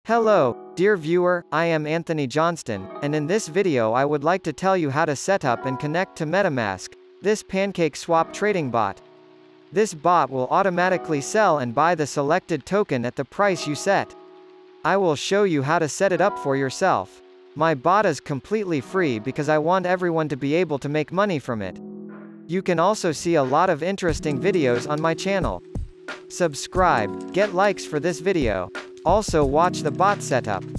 Hello, dear viewer, I am Anthony Johnston, and in this video I would like to tell you how to set up and connect to Metamask, this PancakeSwap trading bot. This bot will automatically sell and buy the selected token at the price you set. I will show you how to set it up for yourself. My bot is completely free because I want everyone to be able to make money from it. You can also see a lot of interesting videos on my channel. Subscribe, get likes for this video. Also watch the bot setup.